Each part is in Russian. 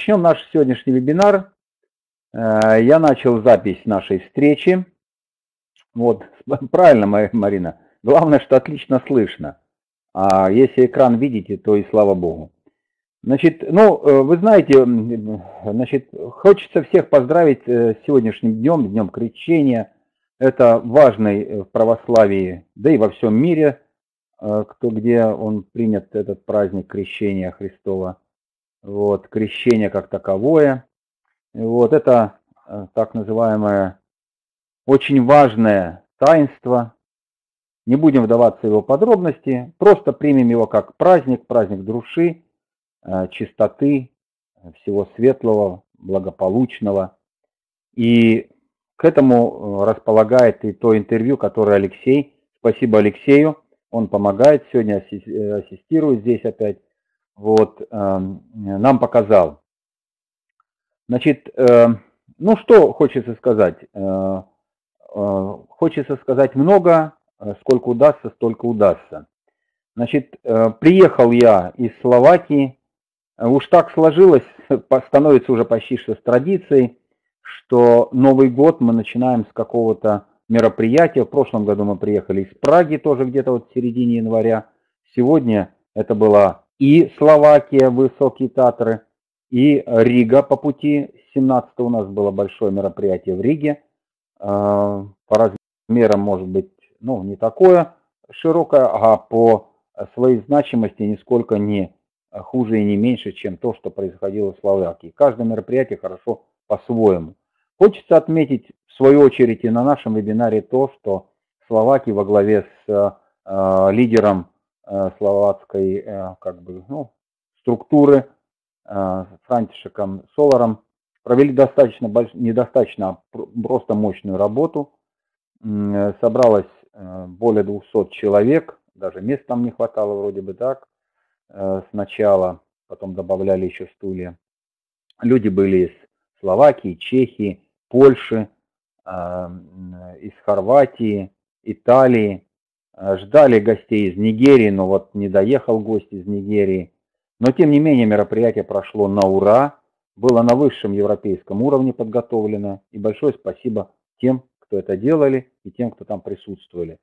Начнем наш сегодняшний вебинар. Я начал запись нашей встречи. Вот, правильно, Марина. Главное, что отлично слышно. А если экран видите, то и слава богу. Значит, вы знаете, хочется всех поздравить с сегодняшним днем, Днем Крещения. Это важный в православии, да и во всем мире, где он принят, этот праздник Крещения Христова. Вот, крещение как таковое. Вот, это так называемое очень важное таинство. Не будем вдаваться в его подробности, просто примем его как праздник души, чистоты, всего светлого, благополучного. И к этому располагает и то интервью, которое Алексей, спасибо Алексею, он помогает сегодня, ассистирует здесь опять, вот, нам показал. Значит, что хочется сказать? Хочется сказать много, сколько удастся, столько удастся. Значит, приехал я из Словакии, уж так сложилось, становится уже почти что с традицией, что Новый год мы начинаем с какого-то мероприятия. В прошлом году мы приехали из Праги, тоже где-то вот в середине января. Сегодня это была и Словакия, Высокие Татры, и Рига по пути. 17 у нас было большое мероприятие в Риге. По размерам может быть, не такое широкое, а по своей значимости нисколько не хуже и не меньше, чем то, что происходило в Словакии. Каждое мероприятие хорошо по-своему. Хочется отметить, в свою очередь, и на нашем вебинаре то, что Словакия во главе с лидером словацкой структуры Франтишеком Соларом провели недостаточно, просто мощную работу. Собралось более 200 человек, даже мест там не хватало вроде бы так сначала, потом добавляли еще стулья. Люди были из Словакии, Чехии, Польши, из Хорватии, Италии. Ждали гостей из Нигерии, но вот не доехал гость из Нигерии. Но тем не менее мероприятие прошло на ура, было на высшем европейском уровне подготовлено. И большое спасибо тем, кто это делали, и тем, кто там присутствовали.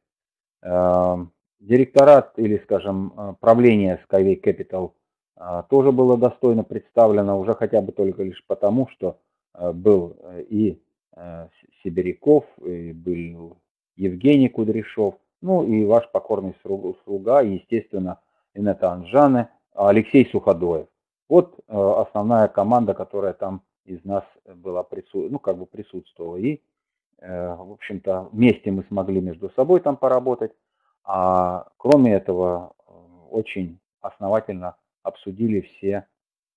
Директорат или, скажем, правление Skyway Capital тоже было достойно представлено, уже хотя бы только лишь потому, что был и Сибиряков, и был Евгений Кудряшов, и ваш покорный слуга, и, естественно, Инета Анжане, Алексей Суходоев. Вот основная команда, которая там из нас была присутствовала. И, в общем-то, вместе мы смогли между собой там поработать. А кроме этого, очень основательно обсудили все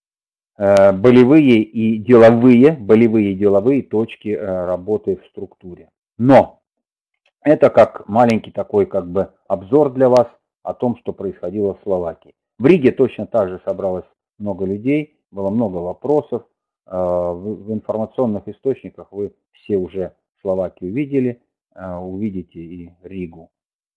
болевые и деловые точки работы в структуре. Но это как маленький такой обзор для вас о том, что происходило в Словакии. В Риге точно так же собралось много людей, было много вопросов. В информационных источниках вы все уже Словакию видели, увидите и Ригу.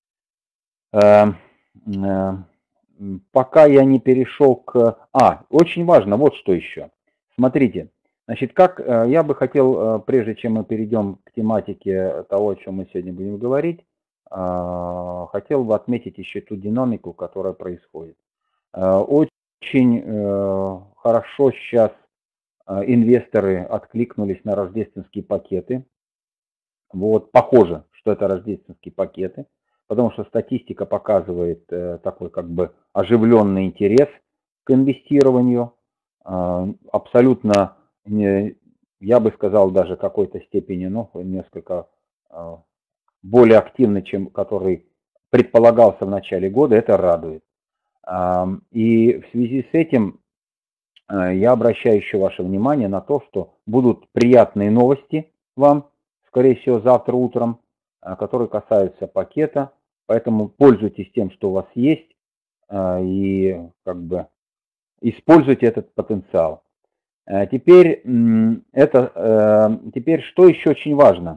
Пока я не перешел к... очень важно, вот что еще. Смотрите, значит, я бы хотел, прежде чем мы перейдем к тематике того, о чем мы сегодня будем говорить, хотел бы отметить еще ту динамику, которая происходит. Очень хорошо сейчас инвесторы откликнулись на рождественские пакеты. Вот, похоже, что это рождественские пакеты, потому что статистика показывает такой оживленный интерес к инвестированию. Абсолютно, я бы сказал, даже в какой-то степени, несколько более активный, чем который предполагался в начале года, это радует. И в связи с этим я обращаю еще ваше внимание на то, что будут приятные новости вам, скорее всего, завтра утром, которые касаются пакета. Поэтому пользуйтесь тем, что у вас есть, и используйте этот потенциал. Теперь что еще очень важно?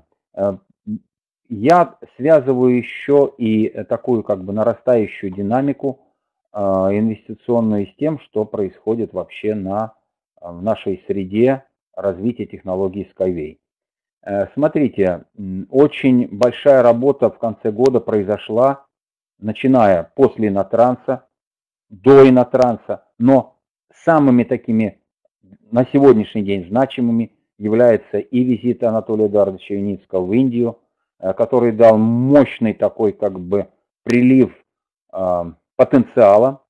Я связываю еще и такую нарастающую динамику инвестиционную с тем, что происходит вообще на в нашей среде развития технологий Skyway. Смотрите, очень большая работа в конце года произошла, начиная после Инотранса, до Инотранса, но самыми такими на сегодняшний день значимыми является и визит Анатолия Эдуардовича Юницкого в Индию, который дал мощный такой как бы прилив потенциала.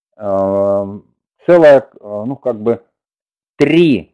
Целая, ну как бы три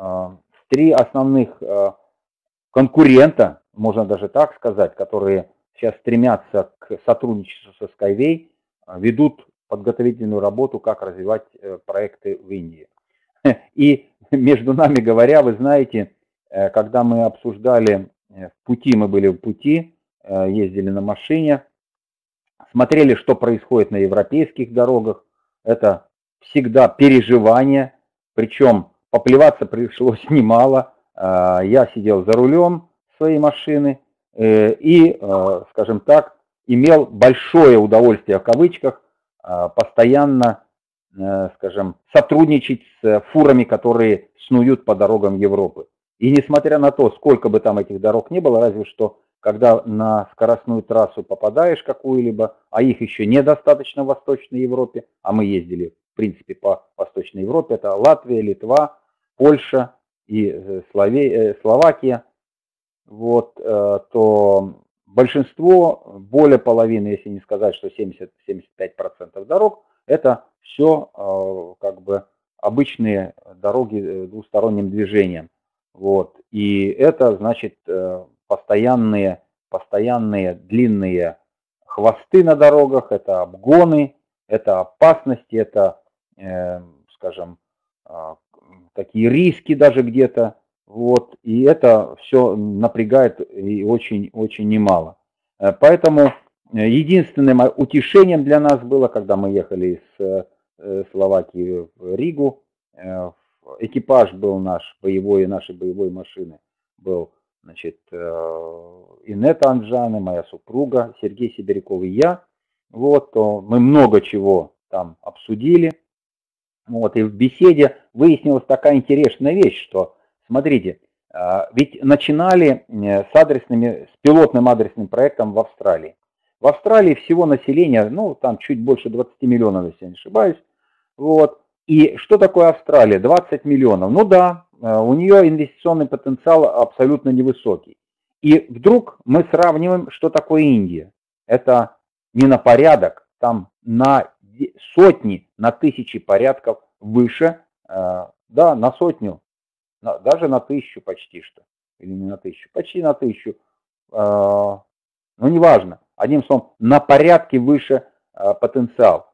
основных конкурента, можно даже так сказать, которые сейчас стремятся к сотрудничеству со Skyway, ведут подготовительную работу, как развивать проекты в Индии. И между нами говоря, вы знаете, когда мы обсуждали в пути, мы были в пути, ездили на машине, смотрели, что происходит на европейских дорогах, это всегда переживание, причем поплеваться пришлось немало. Я сидел за рулем своей машины и, скажем так, имел большое удовольствие в кавычках постоянно, скажем, сотрудничать с фурами, которые снуют по дорогам Европы. И несмотря на то, сколько бы там этих дорог не было, разве что, когда на скоростную трассу попадаешь какую-либо, а их еще недостаточно в Восточной Европе, а мы ездили, в принципе, по Восточной Европе, это Латвия, Литва, Польша и Словакия, вот, то большинство, более половины, если не сказать, что 70-75% дорог, это все как бы обычные дороги двусторонним движением. Вот. И это значит постоянные длинные хвосты на дорогах, это обгоны, это опасности, это, скажем, такие риски даже где-то. Вот. И это все напрягает и очень немало. Поэтому единственным утешением для нас было, когда мы ехали из Словакии в Ригу, экипаж был наш боевой, нашей боевой машины был, значит, Инета Анджаны, моя супруга, Сергей Сибиряков и я. Вот, то мы много чего там обсудили. Вот, и в беседе выяснилась такая интересная вещь, что, смотрите, ведь начинали с пилотным адресным проектом в Австралии. В Австралии всего население, ну, там чуть больше 20 миллионов, если я не ошибаюсь. Вот. И что такое Австралия? 20 миллионов. Ну да, у нее инвестиционный потенциал абсолютно невысокий. И вдруг мы сравниваем, что такое Индия. Это не на порядок, там на сотни, на тысячи порядков выше, да, на сотню, даже на 1000 почти что. Или не на 1000, почти на 1000. Ну, неважно. Одним словом, на порядке выше потенциал.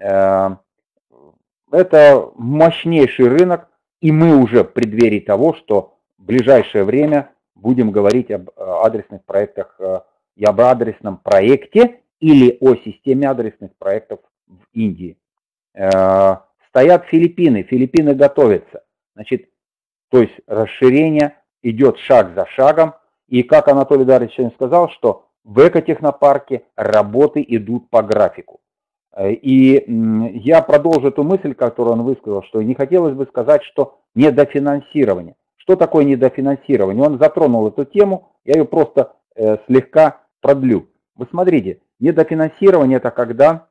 Это мощнейший рынок, и мы уже в преддверии того, что в ближайшее время будем говорить об адресных проектах, и об адресном проекте или о системе адресных проектов в Индии. Стоят Филиппины, Филиппины готовятся. Значит, то есть расширение идет шаг за шагом, и как Анатолий Дарьевич сегодня сказал, что в экотехнопарке работы идут по графику. И я продолжу эту мысль, которую он высказал, что не хотелось бы сказать, что недофинансирование. Что такое недофинансирование? Он затронул эту тему, я ее просто слегка продлю. Вы смотрите, недофинансирование это когда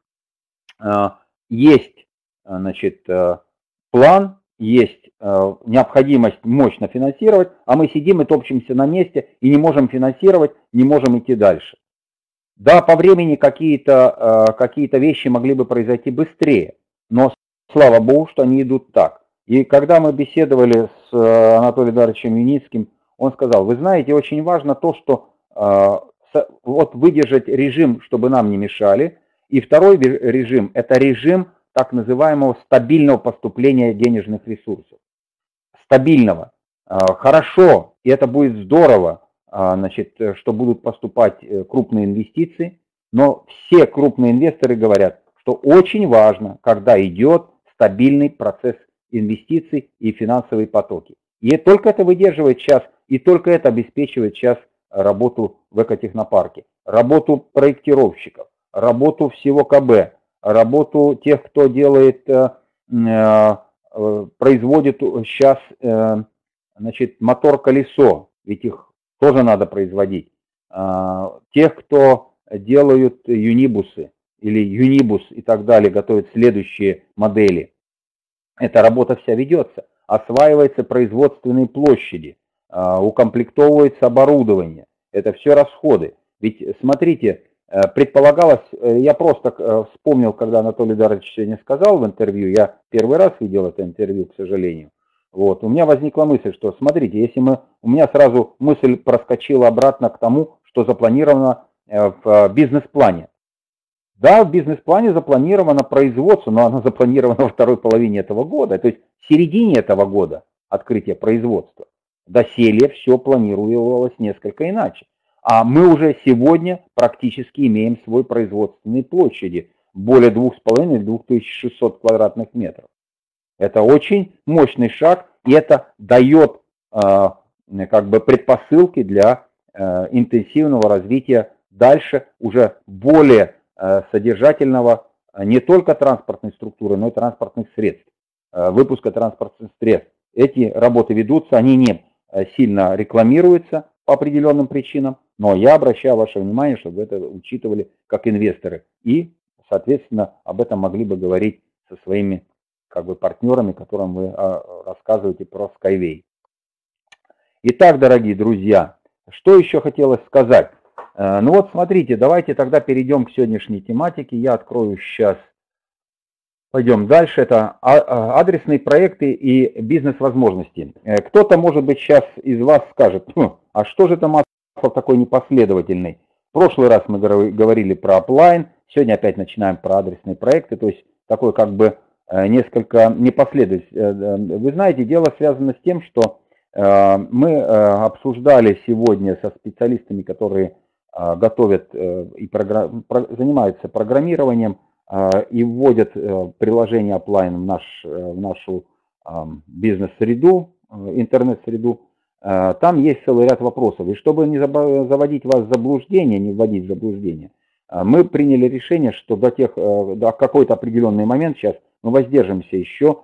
есть, значит, план, есть необходимость мощно финансировать, а мы сидим и топчемся на месте и не можем финансировать, не можем идти дальше. Да, по времени какие-то вещи могли бы произойти быстрее, но слава богу, что они идут так. И когда мы беседовали с Анатолием Эдуардовичем Юницким, он сказал, вы знаете, очень важно то, что вот выдержать режим, чтобы нам не мешали, и второй режим, это режим так называемого стабильного поступления денежных ресурсов. Стабильного. Хорошо, и это будет здорово, значит, что будут поступать крупные инвестиции, но все крупные инвесторы говорят, что очень важно, когда идет стабильный процесс инвестиций и финансовые потоки. И только это выдерживает сейчас, и только это обеспечивает сейчас работу в экотехнопарке, работу проектировщиков, работу всего КБ, работу тех, кто делает производит сейчас, значит, мотор-колесо, ведь их тоже надо производить. Тех, кто делают юнибусы или юнибус и так далее, готовят следующие модели. Эта работа вся ведется. Осваиваются производственные площади, укомплектовывается оборудование. Это все расходы. Ведь смотрите, предполагалось, я просто вспомнил, когда Анатолий Дарович сегодня сказал в интервью, я первый раз видел это интервью, к сожалению. Вот, у меня возникла мысль, что смотрите, если у меня сразу мысль проскочила обратно к тому, что запланировано в бизнес-плане. Да, в бизнес-плане запланировано производство, но оно запланировано во второй половине этого года, то есть в середине этого года открытие производства. Доселе все планировалось несколько иначе. А мы уже сегодня практически имеем свой производственные площади, более 2500-2600 квадратных метров. Это очень мощный шаг, и это дает как бы предпосылки для интенсивного развития дальше уже более содержательного не только транспортной структуры, но и транспортных средств, выпуска транспортных средств. Эти работы ведутся, они не сильно рекламируются по определенным причинам, но я обращаю ваше внимание, чтобы вы это учитывали как инвесторы и, соответственно, об этом могли бы говорить со своими как бы партнерами, которым вы рассказываете про Skyway. Итак, дорогие друзья, что еще хотелось сказать? Ну вот смотрите, давайте тогда перейдем к сегодняшней тематике. Я открою сейчас, пойдем дальше. Это адресные проекты и бизнес-возможности. Кто-то, может быть, сейчас из вас скажет, а что же это Маслов такой непоследовательный? В прошлый раз мы говорили про оплайн, сегодня опять начинаем про адресные проекты, то есть такой как бы несколько непоследовательный. Вы знаете, дело связано с тем, что мы обсуждали сегодня со специалистами, которые готовят и занимаются программированием и вводят приложение оплайн в нашу бизнес-среду, интернет-среду. Там есть целый ряд вопросов. И чтобы не заводить вас в заблуждение, не вводить в заблуждение, мы приняли решение, что до какой-то определенный момент сейчас мы воздержимся еще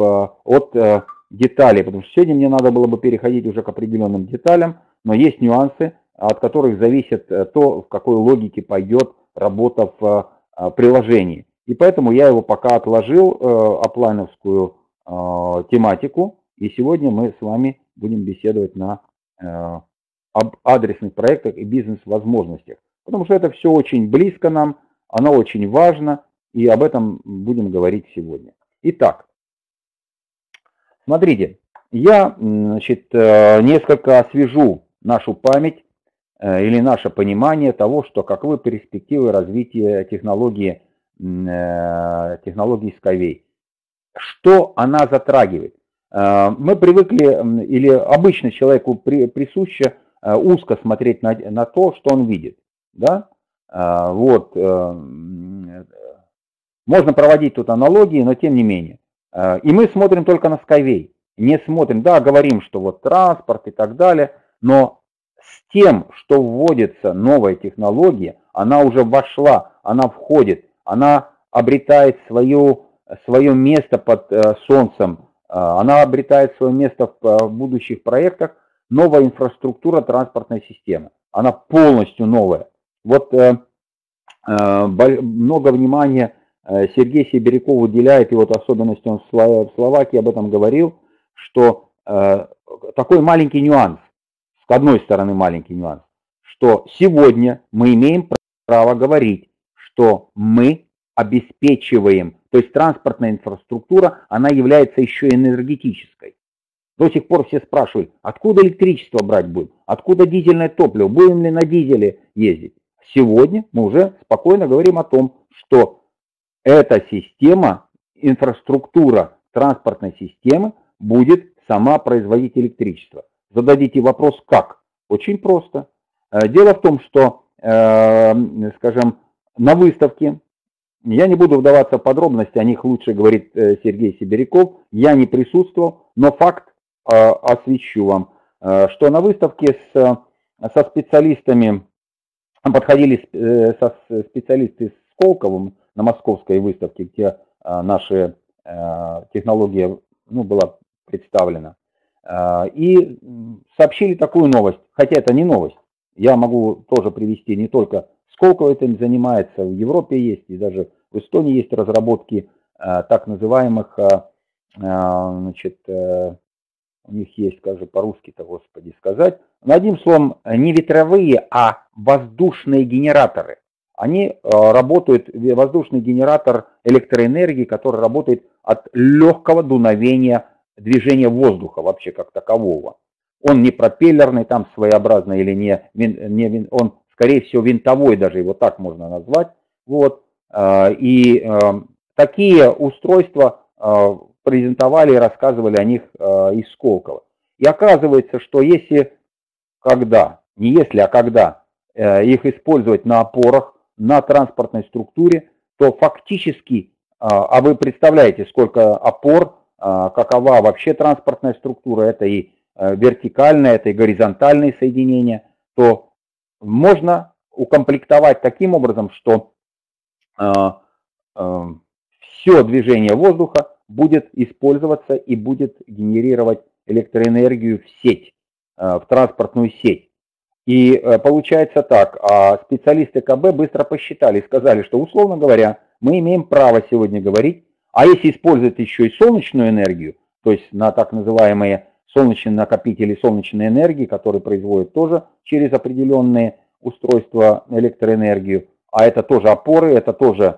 от деталей, потому что сегодня мне надо было бы переходить уже к определенным деталям, но есть нюансы, от которых зависит то, в какой логике пойдет работа в приложении. И поэтому я его пока отложил, оплайновскую тематику, и сегодня мы с вами будем беседовать об адресных проектах и бизнес-возможностях. Потому что это все очень близко нам, оно очень важно, и об этом будем говорить сегодня. Итак, смотрите, я несколько освежу нашу память или наше понимание того, что каковы перспективы развития технологии Skyway. Что она затрагивает? Мы привыкли, или обычно человеку присуще узко смотреть на то, что он видит. Да? Вот. Можно проводить тут аналогии, но тем не менее. И мы смотрим только на Skyway. Не смотрим, да, говорим, что вот транспорт и так далее, но с тем, что вводится новая технология, она уже вошла, она входит, она обретает свое место под солнцем, она обретает свое место в будущих проектах, новая инфраструктура транспортной системы. Она полностью новая. Вот много внимания Сергей Сибиряков уделяет, и вот особенность он в Словакии об этом говорил, что такой маленький нюанс, с одной стороны маленький нюанс, что сегодня мы имеем право говорить, что мы обеспечиваем, то есть транспортная инфраструктура, она является еще энергетической. До сих пор все спрашивают, откуда электричество брать будем, откуда дизельное топливо, будем ли на дизеле ездить. Сегодня мы уже спокойно говорим о том, что эта система, инфраструктура транспортной системы будет сама производить электричество. Зададите вопрос, как? Очень просто. Дело в том, что, скажем, на выставке, я не буду вдаваться в подробности, о них лучше говорит Сергей Сибиряков, я не присутствовал, но факт освещу вам, что на выставке со специалистами, подходили специалисты с Сколковым на московской выставке, где наши технологии была представлена. И сообщили такую новость, хотя это не новость. Я могу тоже привести не только Сколково этим занимается, в Европе есть, и даже в Эстонии есть разработки так называемых, значит, у них есть, как же по-русски-то, господи, сказать, но одним словом, не ветровые, а воздушные генераторы. Они работают, воздушный генератор электроэнергии, который работает от легкого дуновения движения воздуха вообще как такового. Он не пропеллерный, там своеобразный или не он, скорее всего, винтовой, даже его так можно назвать. Вот. И такие устройства презентовали и рассказывали о них из Сколково. И оказывается, что если, когда, не если, а когда их использовать на опорах, на транспортной структуре, то фактически, а вы представляете, сколько опор, какова вообще транспортная структура, это и вертикальное, это и горизонтальные соединения, то можно укомплектовать таким образом, что все движение воздуха будет использоваться и будет генерировать электроэнергию в сеть, в транспортную сеть. И получается так, специалисты КБ быстро посчитали и сказали, что, условно говоря, мы имеем право сегодня говорить, а если использовать еще и солнечную энергию, то есть на так называемые солнечные накопители солнечной энергии, которые производят тоже через определенные устройства электроэнергию, а это тоже опоры, это тоже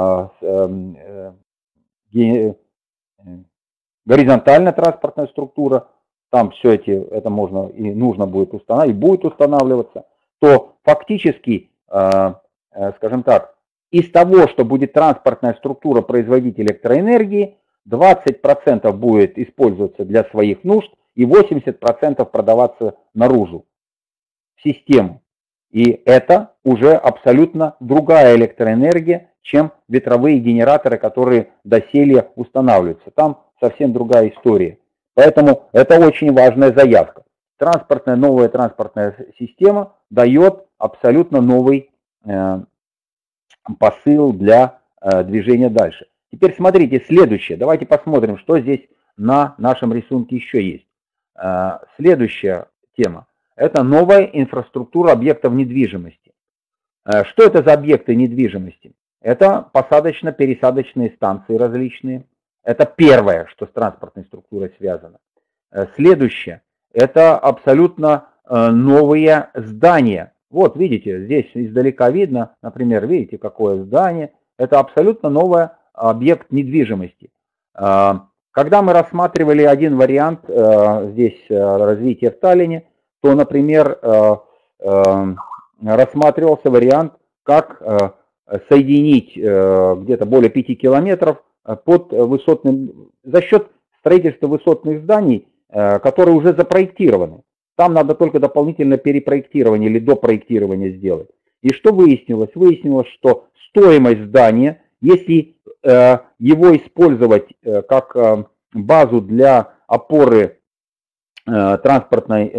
горизонтальная транспортная структура, там все это можно и нужно будет устанавливать, и будет устанавливаться, то фактически, скажем так, из того, что будет транспортная структура производить электроэнергии, 20% будет использоваться для своих нужд и 80% продаваться наружу, в систему. И это уже абсолютно другая электроэнергия, чем ветровые генераторы, которые доселе устанавливаются. Там совсем другая история. Поэтому это очень важная заявка. Новая транспортная система дает абсолютно новый посыл для движения дальше. Теперь смотрите, следующее. Давайте посмотрим, что здесь на нашем рисунке еще есть. Следующая тема. Это новая инфраструктура объектов недвижимости. Что это за объекты недвижимости? Это посадочно-пересадочные станции различные. Это первое, что с транспортной структурой связано. Следующее. Это абсолютно новые здания. Вот видите, здесь издалека видно, например, видите, какое здание. Это абсолютно новый объект недвижимости. Когда мы рассматривали один вариант здесь развития в Таллине, то, например, рассматривался вариант, как соединить где-то более 5 километров под высотным, за счет строительства высотных зданий, которые уже запроектированы. Там надо только дополнительное перепроектирование или допроектирование сделать. И что выяснилось? Выяснилось, что стоимость здания, если его использовать как базу для опоры транспортной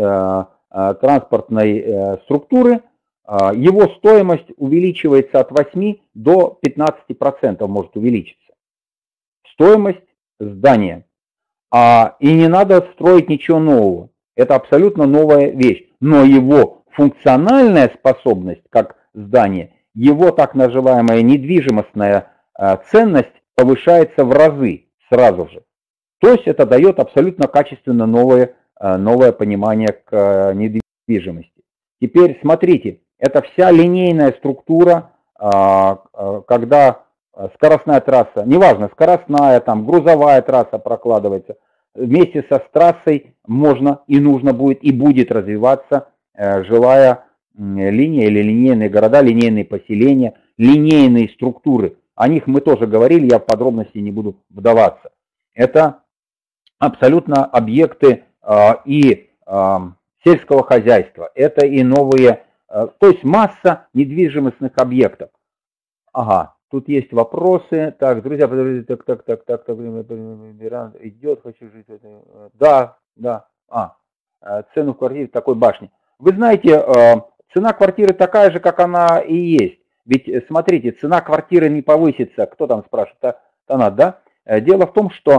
структуры, его стоимость увеличивается от 8 до 15% может увеличиться. Стоимость здания. И не надо строить ничего нового. Это абсолютно новая вещь. Но его функциональная способность, как здание, его так называемая недвижимостная ценность повышается в разы сразу же. То есть это дает абсолютно качественно новое понимание к недвижимости. Теперь смотрите, это вся линейная структура, когда скоростная трасса, неважно, скоростная, там, грузовая трасса прокладывается, вместе со трассой можно и нужно будет и будет развиваться жилая линия или линейные города, линейные поселения, линейные структуры. О них мы тоже говорили, я в подробности не буду вдаваться. Это абсолютно объекты и сельского хозяйства, это и новые, то есть масса недвижимостных объектов. Ага, тут есть вопросы. Так, друзья, подождите, так, идет, хочу жить. Да. Цену в квартире в такой башне. Вы знаете, цена квартиры такая же, как она и есть. Ведь, смотрите, цена квартиры не повысится. Кто там спрашивает? Тонат, да? Дело в том, что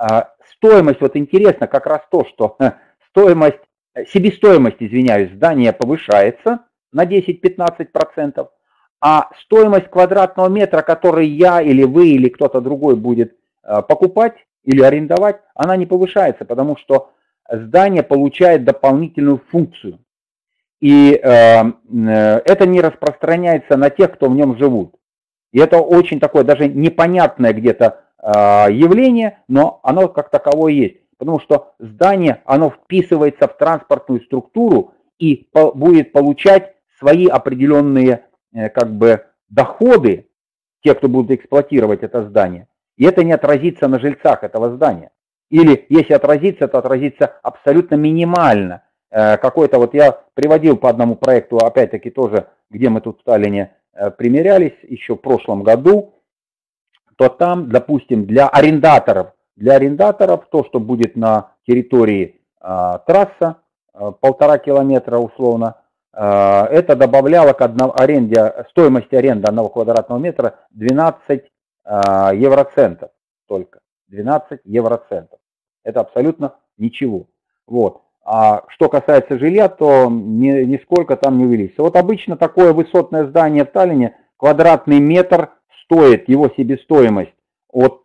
Стоимость, вот интересно как раз то, что себестоимость, извиняюсь, здания повышается на 10-15%, а стоимость квадратного метра, который я или вы или кто-то другой будет покупать или арендовать, она не повышается, потому что здание получает дополнительную функцию. И это не распространяется на тех, кто в нем живут. И это очень такое даже непонятное где-то явление, но оно как таковое есть. Потому что здание, оно вписывается в транспортную структуру и будет получать свои определенные как бы доходы, те, кто будут эксплуатировать это здание. И это не отразится на жильцах этого здания. Или если отразится, то отразится абсолютно минимально. Какой-то вот я приводил по одному проекту, опять-таки тоже, где мы тут в Таллине примерялись еще в прошлом году, то там, допустим, для арендаторов то, что будет на территории трасса, 1,5 километра условно, это добавляло к стоимости аренды 1 квадратного метра 12 евроцентов только. 12 евроцентов. Это абсолютно ничего. Вот. А что касается жилья, то нисколько там не увеличится. Вот обычно такое высотное здание в Таллине, квадратный метр стоит, его себестоимость от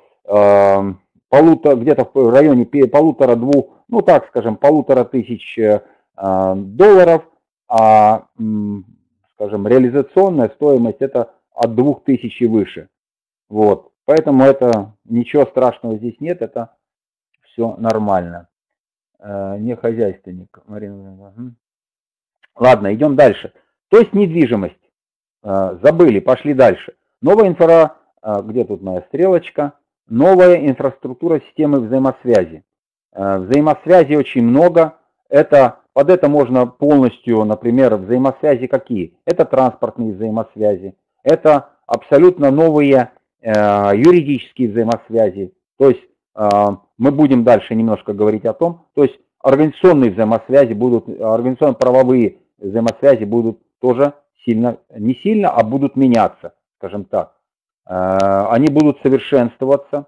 где-то в районе 1,5-2, ну так скажем, 1500 долларов, а, скажем, реализационная стоимость это от 2000 и выше. Вот. Поэтому это ничего страшного здесь нет, это все нормально. Не хозяйственник. Марина. Ладно, идем дальше. То есть недвижимость. Забыли, пошли дальше. Новая где тут моя стрелочка? Новая инфраструктура системы взаимосвязи. Взаимосвязи очень много. Под это можно полностью, например, взаимосвязи какие? Это транспортные взаимосвязи. Это абсолютно новые юридические взаимосвязи. То есть мы будем дальше немножко говорить о том, то есть организационные взаимосвязи организационно-правовые взаимосвязи будут тоже не сильно, а будут меняться, скажем так. Они будут совершенствоваться,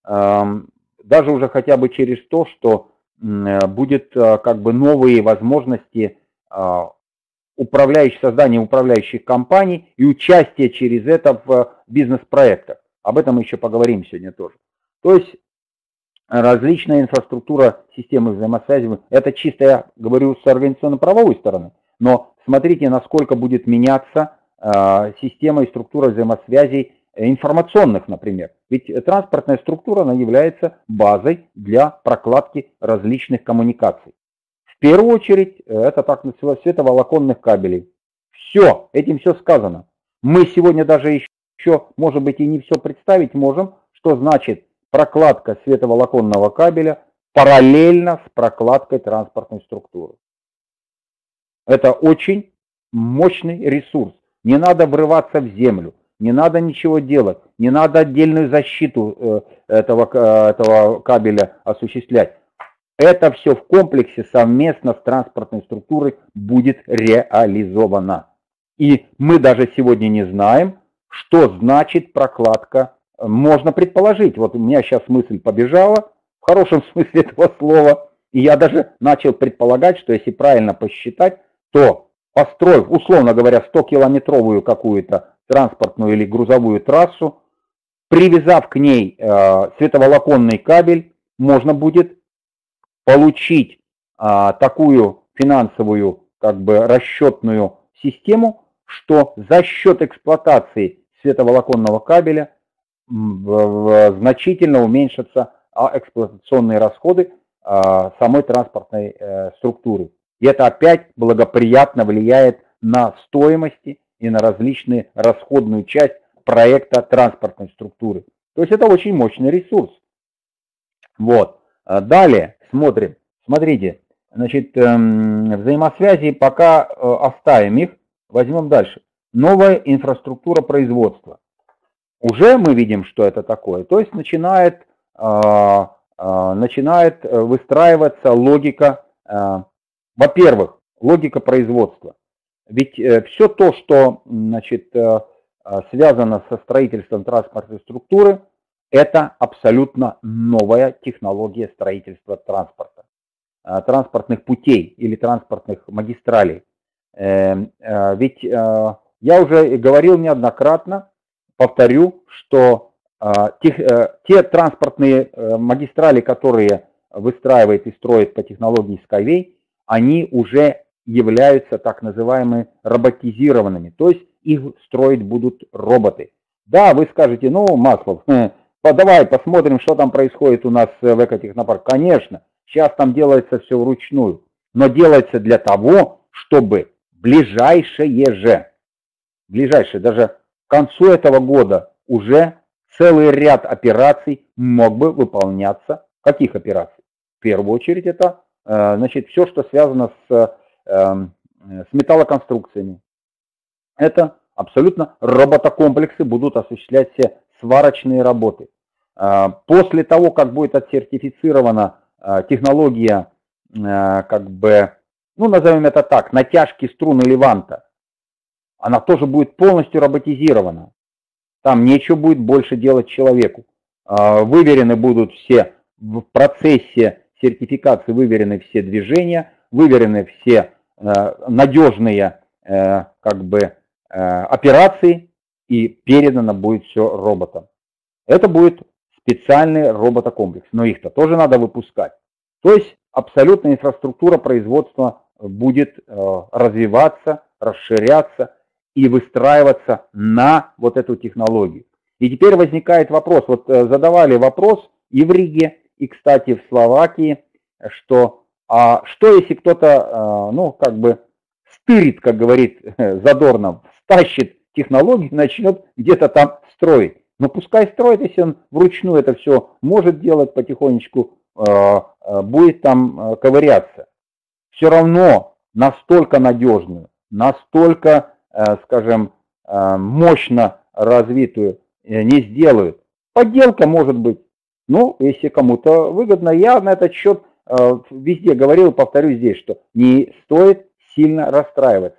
даже уже хотя бы через то, что будет как бы новые возможности создания управляющих компаний и участие через это в бизнес-проектах. Об этом мы еще поговорим сегодня тоже. То есть различная инфраструктура системы взаимосвязи, это чисто я говорю с организационно-правовой стороны, но смотрите, насколько будет меняться система и структура взаимосвязей информационных, например. Ведь транспортная структура, она является базой для прокладки различных коммуникаций. В первую очередь, это так называемых световолоконных кабелей. Все, этим все сказано. Мы сегодня даже еще, может быть, и не все представить можем, что значит прокладка световолоконного кабеля параллельно с прокладкой транспортной структуры. Это очень мощный ресурс. Не надо врываться в землю, не надо ничего делать, не надо отдельную защиту этого кабеля осуществлять. Это все в комплексе совместно с транспортной структурой будет реализовано. И мы даже сегодня не знаем, что значит прокладка. Можно предположить, вот у меня сейчас мысль побежала, в хорошем смысле этого слова, и я даже начал предполагать, что если правильно посчитать, то построив, условно говоря, 100-километровую какую-то транспортную или грузовую трассу, привязав к ней световолоконный кабель, можно будет получить такую финансовую, как бы расчетную систему, что за счет эксплуатации световолоконного кабеля значительно уменьшатся эксплуатационные расходы самой транспортной структуры. И это опять благоприятно влияет на стоимости и на различные расходную часть проекта транспортной структуры. То есть это очень мощный ресурс. Вот. Далее смотрим. Смотрите, значит, взаимосвязи пока оставим их, возьмем дальше. Новая инфраструктура производства. Уже мы видим, что это такое. То есть начинает выстраиваться логика, во-первых, логика производства. Ведь все то, что, значит, связано со строительством транспортной структуры, Это абсолютно новая технология строительства транспорта, транспортных путей или транспортных магистралей. Ведь я уже говорил неоднократно, повторю, что те транспортные магистрали, которые выстраивает и строит по технологии Skyway, они уже являются так называемыми роботизированными, то есть их строить будут роботы. Да, вы скажете, ну, Маслов, давай посмотрим, что там происходит у нас в экотехнопарке. Конечно, сейчас там делается все вручную, но делается для того, чтобы ближайшее, даже к концу этого года уже целый ряд операций мог бы выполняться. Каких операций? В первую очередь это, значит, все, что связано с металлоконструкциями. Это абсолютно роботокомплексы будут осуществлять все сварочные работы. После того, как будет отсертифицирована технология, как бы, ну, назовем это так, натяжки струн или ванта, она тоже будет полностью роботизирована. Там нечего будет больше делать человеку. Выверены будут все в процессе сертификации, выверены все движения, выверены все надежные как бы операции, и передано будет все роботам. Это будет специальный роботокомплекс, но их-то тоже надо выпускать. То есть абсолютно инфраструктура производства будет развиваться, расширяться и выстраиваться на вот эту технологию. И теперь возникает вопрос, вот задавали вопрос и в Риге, и, кстати, в Словакии, что если кто-то, ну, как бы стырит, как говорит Задорнов, стащит технологию, начнет где-то там строить. Но пускай строит, если он вручную это все может делать потихонечку, будет там ковыряться. Все равно настолько надежную, настолько, скажем, мощно развитую не сделают. Подделка может быть. Ну, если кому-то выгодно, я на этот счет везде говорил, повторю здесь, что не стоит сильно расстраиваться.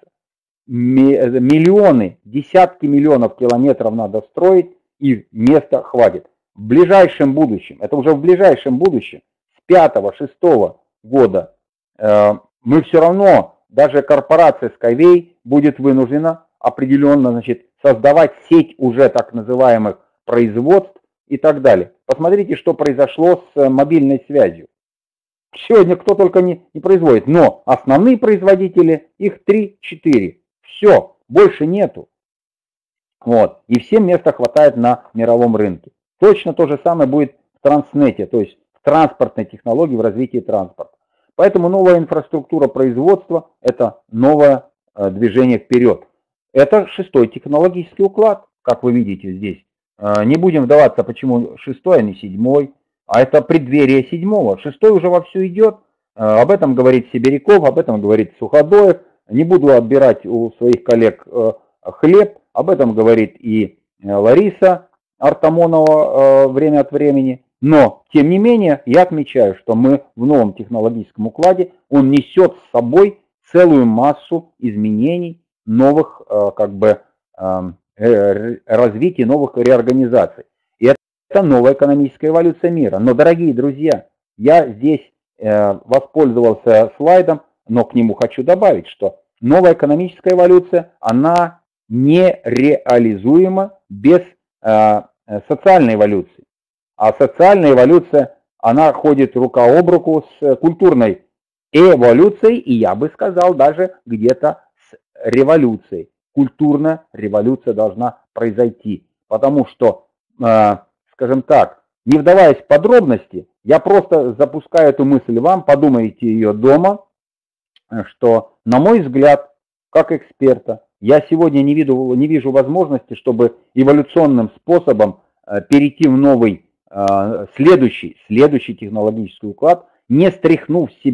Миллионы, десятки миллионов километров надо строить, и места хватит. В ближайшем будущем, это уже в ближайшем будущем, с 5-6 года, мы все равно, даже корпорация Skyway будет вынуждена определенно, значит, создавать сеть уже так называемых производств и так далее. Посмотрите, что произошло с мобильной связью. Сегодня кто только не производит, но основные производители, их 3-4. Все, больше нету. Вот. И всем места хватает на мировом рынке. Точно то же самое будет в транснете, то есть в транспортной технологии, в развитии транспорта. Поэтому новая инфраструктура производства – это новое движение вперед. Это 6-й технологический уклад, как вы видите здесь. Не будем вдаваться, почему 6-й, а не 7-й. А это преддверие 7-го. 6-й уже вовсю идет. Об этом говорит Сибиряков, об этом говорит Суходоев. Не буду отбирать у своих коллег хлеб. Об этом говорит и Лариса Артамонова время от времени. Но, тем не менее, я отмечаю, что мы в новом технологическом укладе, он несет с собой целую массу изменений, новых как бы развития, новых реорганизаций. И это новая экономическая эволюция мира. Но, дорогие друзья, я здесь воспользовался слайдом, но к нему хочу добавить, что новая экономическая эволюция, она нереализуема без социальной эволюции. А социальная эволюция, она ходит рука об руку с культурной эволюцией, и я бы сказал даже где-то с революцией. Культурная революция должна произойти, потому что, скажем так, не вдаваясь в подробности, я просто запускаю эту мысль вам, подумайте ее дома, что, на мой взгляд, как эксперта, я сегодня не вижу возможности, чтобы эволюционным способом перейти в новый, следующий технологический уклад, не стряхнув с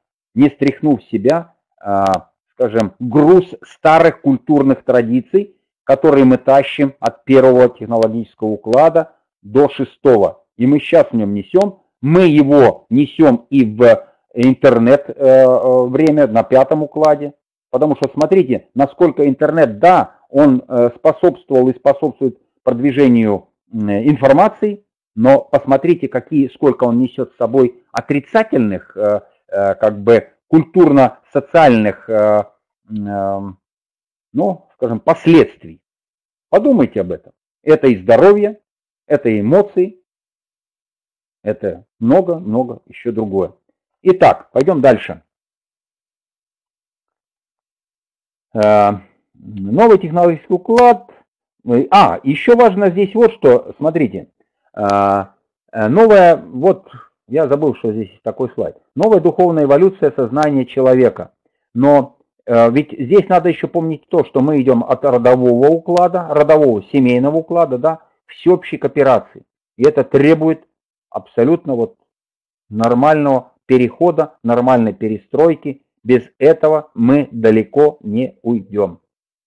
себя, скажем, груз старых культурных традиций, которые мы тащим от 1-го технологического уклада до 6-го. И мы сейчас в нем несем. Мы его несем и в интернет время на 5-м укладе. Потому что смотрите, насколько интернет, да, он способствовал и способствует продвижению информации, Но посмотрите, сколько он несет с собой отрицательных, как бы культурно-социальных, ну, скажем, последствий. Подумайте об этом. Это и здоровье, это и эмоции, это много-много еще другое. Итак, пойдем дальше. Новый технологический уклад. Еще важно здесь вот что, смотрите. Новая, вот я забыл, что здесь есть такой слайд. Новая духовная эволюция сознания человека. Но ведь здесь надо еще помнить то, что мы идем от родового уклада, родового семейного уклада, да, к всеобщей кооперации. И это требует абсолютно вот нормального перехода, нормальной перестройки. Без этого мы далеко не уйдем.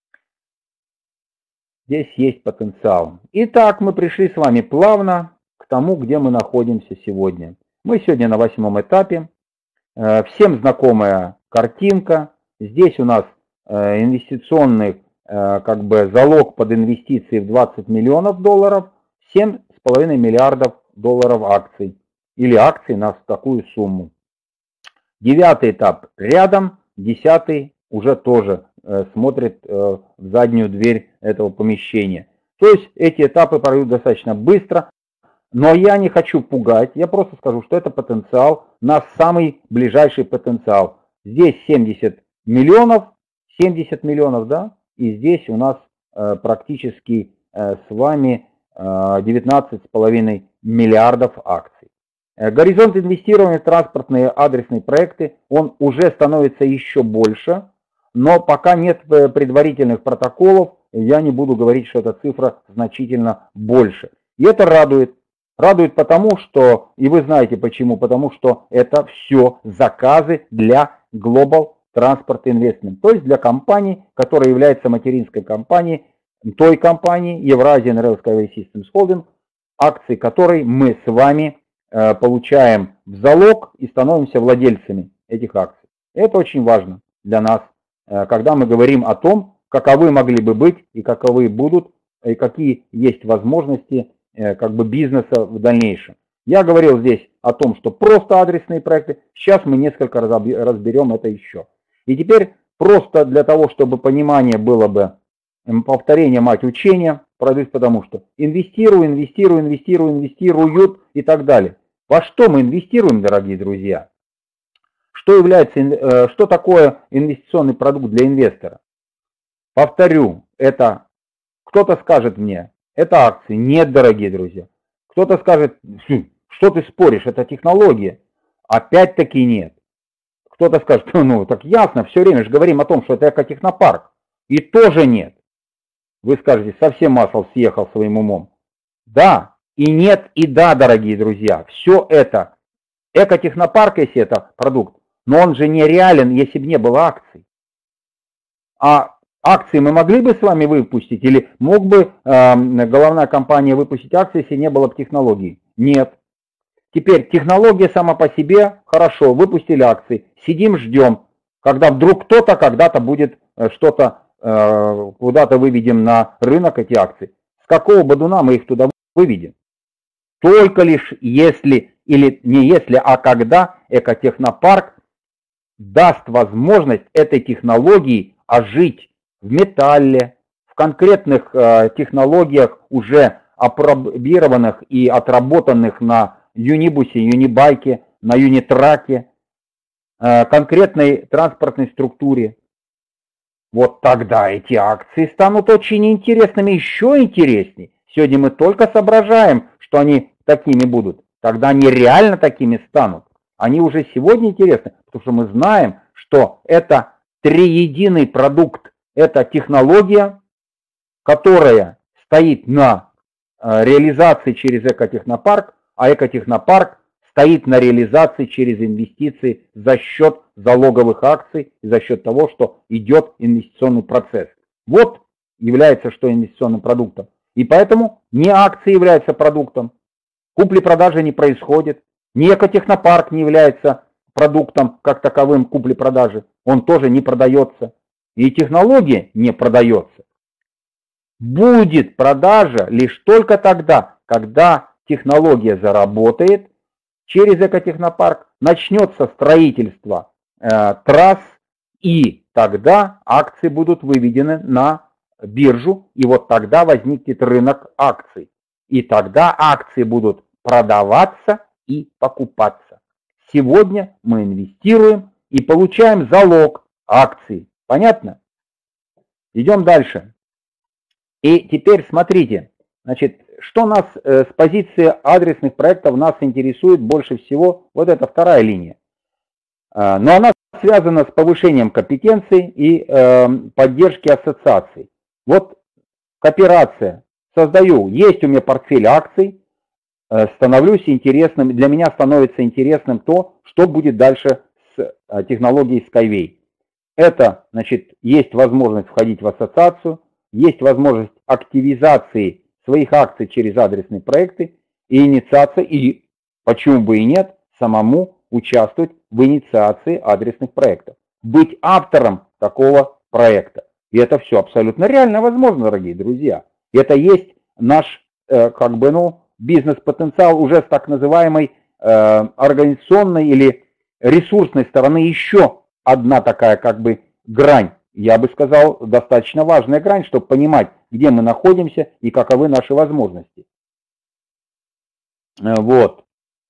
Здесь есть потенциал. Итак, мы пришли с вами плавно к тому, где мы находимся сегодня. Мы сегодня на 8-м этапе. Всем знакомая картинка. Здесь у нас инвестиционный как бы залог под инвестиции в 20 миллионов долларов, 7,5 миллиардов долларов акций. Или акций на такую сумму. 9-й этап рядом, 10-й уже тоже смотрит в заднюю дверь этого помещения. То есть эти этапы пройдут достаточно быстро, но я не хочу пугать, я просто скажу, что это потенциал, наш самый ближайший потенциал. Здесь 70 миллионов, да, и здесь у нас практически с вами 19,5 миллиардов акций. Горизонт инвестирования в транспортные адресные проекты, он уже становится еще больше, но пока нет предварительных протоколов, я не буду говорить, что эта цифра значительно больше. И это радует. Радует потому, что, и вы знаете почему, потому что это все заказы для Global Transport Investment, то есть для компании, которая является материнской компанией той компании Eurasian Rail Skyway Systems Holding, акции которой мы с вами получаем в залог и становимся владельцами этих акций. Это очень важно для нас, когда мы говорим о том, каковы могли бы быть и каковы будут, и какие есть возможности как бы бизнеса в дальнейшем. Я говорил здесь о том, что просто адресные проекты, сейчас мы несколько разберем это еще. И теперь просто для того, чтобы понимание было бы, повторение мать учения, пройдусь потому что инвестируют и так далее. Во что мы инвестируем, дорогие друзья? Что такое инвестиционный продукт для инвестора? Повторю, это кто-то скажет мне, это акции. Нет, дорогие друзья. Кто-то скажет, что ты споришь, это технология. Опять-таки нет. Кто-то скажет, ну так ясно, все время же говорим о том, что это экотехнопарк. И тоже нет. Вы скажете, совсем масло съехал своим умом. Да, и нет, и да, дорогие друзья. Все это. Экотехнопарк, если это продукт, но он же не реален, если бы не было акций. А акции мы могли бы с вами выпустить, или мог бы головная компания выпустить акции, если не было бы технологий? Нет. Теперь технология сама по себе, хорошо, выпустили акции, сидим, ждем, когда вдруг кто-то когда-то будет что-то, куда-то выведем на рынок эти акции. С какого бодуна мы их туда выведем? Только лишь если, или не если, а когда экотехнопарк даст возможность этой технологии ожить в металле, в конкретных технологиях, уже апробированных и отработанных на юнибусе, юнибайке, на юнитраке, конкретной транспортной структуре. Вот тогда эти акции станут очень интересными, еще интереснее. Сегодня мы только соображаем, что они такими будут. Тогда они реально такими станут. Они уже сегодня интересны, потому что мы знаем, что это триединый продукт. Это технология, которая стоит на реализации через экотехнопарк, а экотехнопарк стоит на реализации через инвестиции за счет залоговых акций и за счет того, что идет инвестиционный процесс. Вот является что инвестиционным продуктом. И поэтому не акции являются продуктом, купли-продажи не происходит, ни экотехнопарк не является продуктом как таковым купли-продажи, он тоже не продается. И технология не продается. Будет продажа лишь только тогда, когда технология заработает через экотехнопарк, начнется строительство трасс, и тогда акции будут выведены на биржу, и вот тогда возникнет рынок акций. И тогда акции будут продаваться и покупаться. Сегодня мы инвестируем и получаем залог акций. Понятно? Идем дальше. И теперь смотрите, значит, что нас с позиции адресных проектов нас интересует больше всего, вот эта вторая линия. Но она связана с повышением компетенций и поддержки ассоциаций. Вот кооперация. Создаю, есть у меня портфель акций, становлюсь интересным, для меня становится интересным то, что будет дальше с технологией Skyway. Это, значит, есть возможность входить в ассоциацию, есть возможность активизации своих акций через адресные проекты и инициация, и почему бы и нет, самому участвовать в инициации адресных проектов. Быть автором такого проекта. И это все абсолютно реально возможно, дорогие друзья. Это есть наш, как бы, ну, бизнес-потенциал уже с так называемой организационной или ресурсной стороны. Еще одна такая, как бы, грань. Я бы сказал, достаточно важная грань, чтобы понимать, где мы находимся и каковы наши возможности. Вот.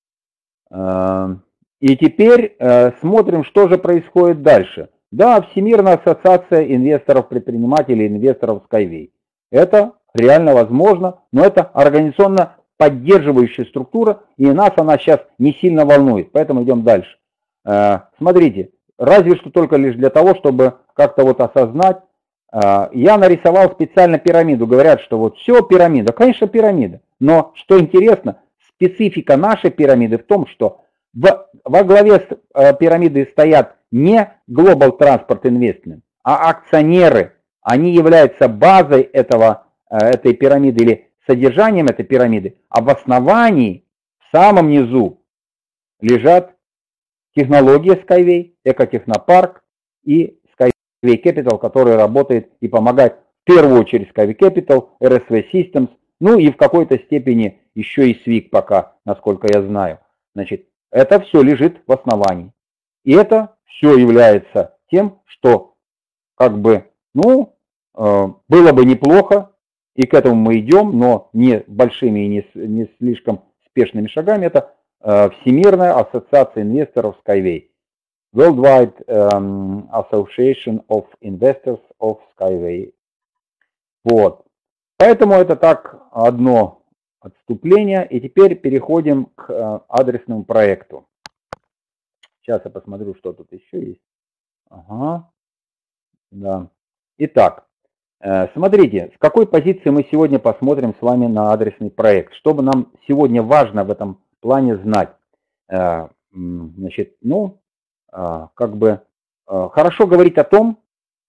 И теперь смотрим, что же происходит дальше. Да, Всемирная ассоциация инвесторов-предпринимателей, инвесторов Skyway. Это реально возможно, но это организационно поддерживающая структура, и нас она сейчас не сильно волнует, поэтому идем дальше. Смотрите, разве что только лишь для того, чтобы как-то вот осознать, я нарисовал специально пирамиду, говорят, что вот все пирамида, конечно пирамида, но что интересно, специфика нашей пирамиды в том, что во главе пирамиды стоят не Global Transport Investment, а акционеры. Они являются базой этой пирамиды или содержанием этой пирамиды, а в основании, в самом низу, лежат технология Skyway, экотехнопарк и Skyway Capital, который работает и помогает в первую очередь Skyway Capital, RSV Systems, ну и в какой-то степени еще и SWIG пока, насколько я знаю. Значит, это все лежит в основании. И это все является тем, что как бы, ну, было бы неплохо, и к этому мы идем, но не большими и не слишком спешными шагами. Это Всемирная ассоциация инвесторов Skyway. Worldwide Association of Investors of Skyway. Вот. Поэтому это так одно отступление. И теперь переходим к адресному проекту. Сейчас я посмотрю, что тут еще есть. Ага. Да. Итак, смотрите, с какой позиции мы сегодня посмотрим с вами на адресный проект. Что бы нам сегодня важно в этом плане знать. Значит, ну, как бы хорошо говорить о том,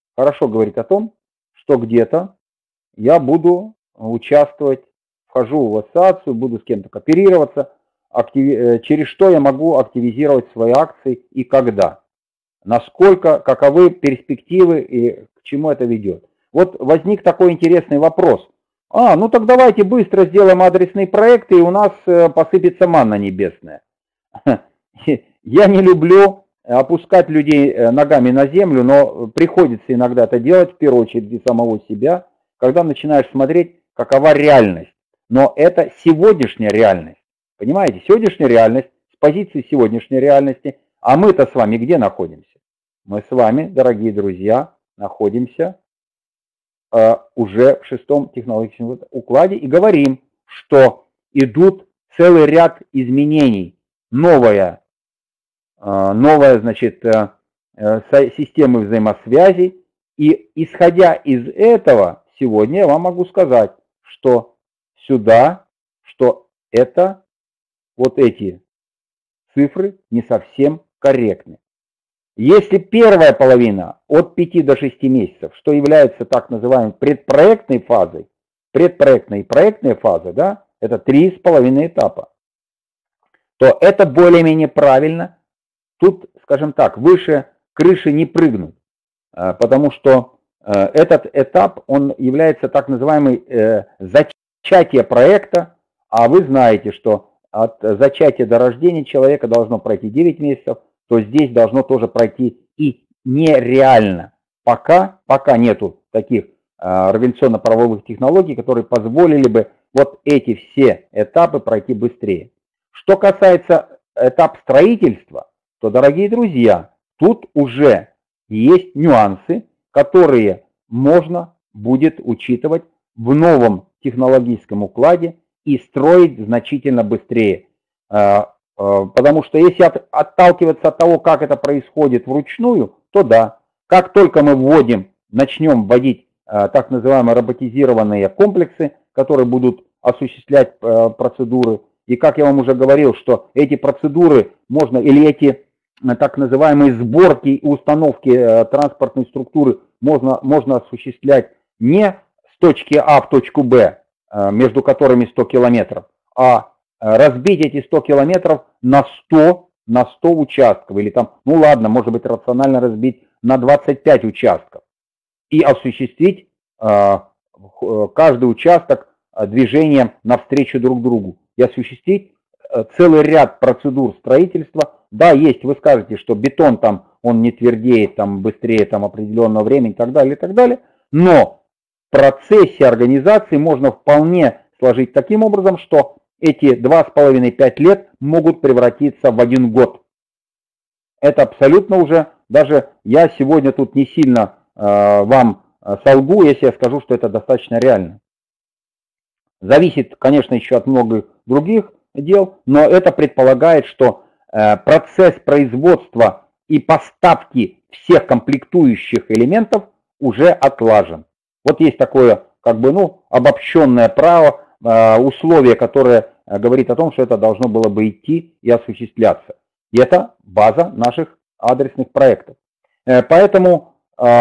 что где-то я буду участвовать, вхожу в ассоциацию, буду с кем-то кооперироваться, через что я могу активизировать свои акции и когда. Насколько, каковы перспективы и к чему это ведет. Вот возник такой интересный вопрос. Ну так давайте быстро сделаем адресный проект, и у нас посыпется манна небесная. Я не люблю опускать людей ногами на землю, но приходится иногда это делать, в первую очередь и самого себя, когда начинаешь смотреть, какова реальность. Но это сегодняшняя реальность. Понимаете, сегодняшняя реальность, с позиции сегодняшней реальности, а мы-то с вами где находимся? Мы с вами, дорогие друзья, находимся уже в 6-м технологическом укладе и говорим, что идут целый ряд изменений. Новая, значит, системы взаимосвязи. И исходя из этого, сегодня я вам могу сказать, что сюда, что это, вот эти цифры не совсем корректны. Если первая половина от 5 до 6 месяцев, что является так называемой предпроектной фазой, предпроектная и проектная фаза, да, это 3,5 этапа, то это более-менее правильно. Тут, скажем так, выше крыши не прыгнуть, потому что этот этап, он является так называемой зачатие проекта, а вы знаете, что от зачатия до рождения человека должно пройти 9 месяцев, то здесь должно тоже пройти и нереально. Пока нету таких организационно-правовых технологий, которые позволили бы вот эти все этапы пройти быстрее. Что касается этапа строительства, то, дорогие друзья, тут уже есть нюансы, которые можно будет учитывать в новом технологическом укладе и строить значительно быстрее. Потому что если отталкиваться от того, как это происходит вручную, то да, как только мы начнем вводить так называемые роботизированные комплексы, которые будут осуществлять процедуры, и как я вам уже говорил, что эти процедуры можно, или эти так называемые сборки и установки транспортной структуры можно осуществлять не с точки А в точку Б, между которыми 100 километров, а разбить эти 100 километров на 100 участков, или там, ну ладно, может быть рационально разбить на 25 участков, и осуществить каждый участок движением навстречу друг другу, и осуществить целый ряд процедур строительства. Да, есть, вы скажете, что бетон там, он не твердеет там быстрее там определенного времени и так далее, но в процессе организации можно вполне сложить таким образом, что эти 2,5-5 лет могут превратиться в 1 год. Это абсолютно уже, даже я сегодня тут не сильно вам солгу, если я скажу, что это достаточно реально. Зависит, конечно, еще от многих других дел, но это предполагает, что процесс производства и поставки всех комплектующих элементов уже отлажен. Вот есть такое, как бы, ну, обобщенное право, условие, которое говорит о том, что это должно было бы идти и осуществляться. И это база наших адресных проектов. Поэтому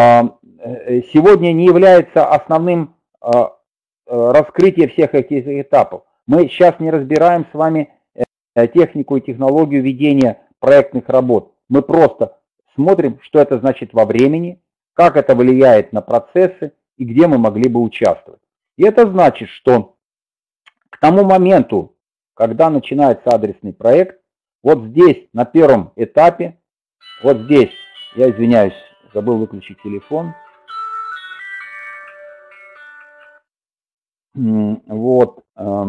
сегодня не является основным раскрытие всех этих этапов. Мы сейчас не разбираем с вами технику и технологию ведения проектных работ. Мы просто смотрим, что это значит во времени, как это влияет на процессы и где мы могли бы участвовать. И это значит, что к тому моменту, когда начинается адресный проект, вот здесь на первом этапе, вот здесь, я извиняюсь, забыл выключить телефон. Вот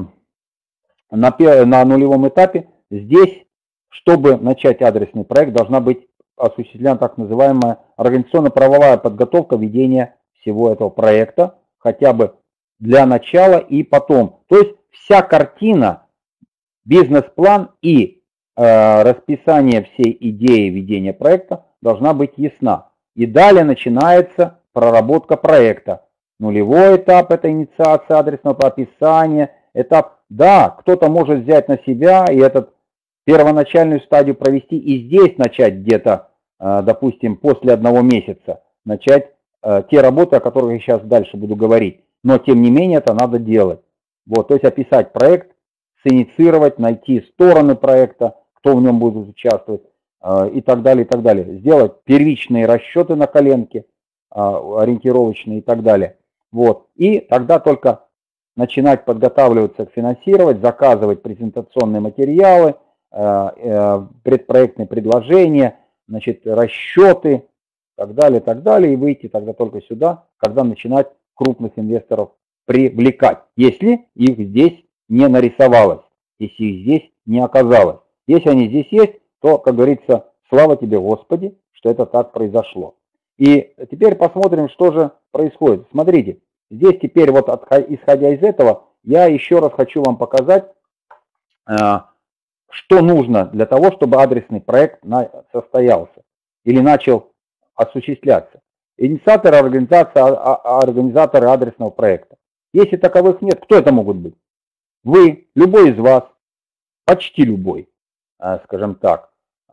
на нулевом этапе здесь, чтобы начать адресный проект, должна быть осуществлена так называемая организационно-правовая подготовка ведения всего этого проекта, хотя бы для начала и потом. То есть вся картина, бизнес-план и расписание всей идеи ведения проекта должна быть ясна. И далее начинается проработка проекта. Нулевой этап – это инициация адресного описания. Этап, да, кто-то может взять на себя и этот первоначальную стадию провести и здесь начать где-то, допустим, после 1 месяца, начать те работы, о которых я сейчас дальше буду говорить. Но тем не менее это надо делать. Вот, то есть описать проект, синициировать, найти стороны проекта, кто в нем будет участвовать и так далее, и так далее. Сделать первичные расчеты на коленке, ориентировочные и так далее. Вот. И тогда только начинать подготавливаться к финансировать, заказывать презентационные материалы, предпроектные предложения, значит, расчеты и так далее, и выйти тогда только сюда, когда начинать крупных инвесторов привлекать, если их здесь не нарисовалось, если их здесь не оказалось. Если они здесь есть, то, как говорится, слава тебе, Господи, что это так произошло. И теперь посмотрим, что же происходит. Смотрите, здесь теперь вот исходя из этого, я еще раз хочу вам показать, что нужно для того, чтобы адресный проект состоялся или начал осуществляться. Инициаторы, организаторы адресного проекта. Если таковых нет, кто это могут быть? Вы, любой из вас, почти любой, скажем так,